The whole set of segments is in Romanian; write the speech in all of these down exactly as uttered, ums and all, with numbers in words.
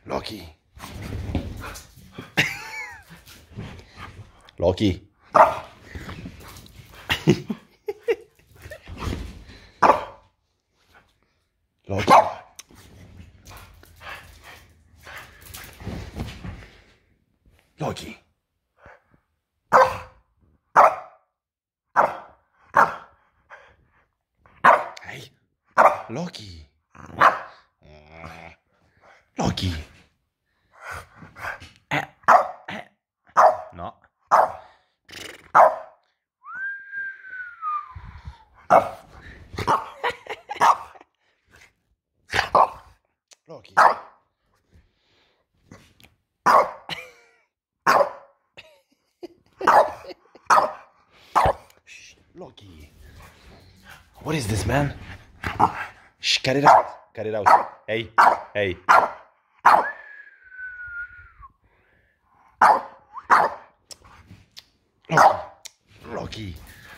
Loki. Loki. Loki. Loki. Hey. Loki. Loki. Eh, eh. No. Loki. Shh, Loki. What is this, man? Shh, cut it out. Cut it out. Hey, hey. Loki. Loki.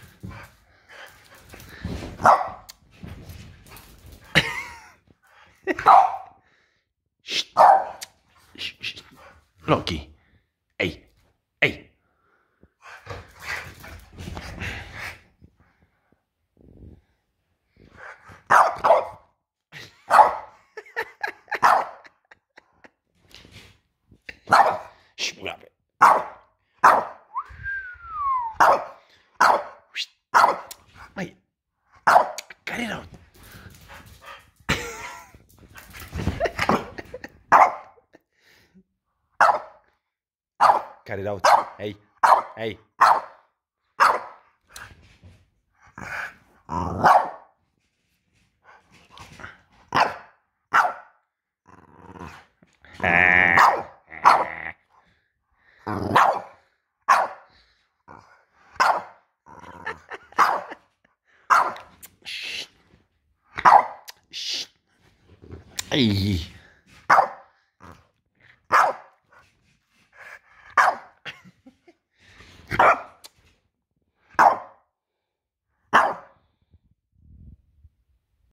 Shh. Shh, shh. Loki. Hey, hey. Shh, grab it. Wait. Cut it out. Cut it out. Hey, hey. Shh. Shh. Hey.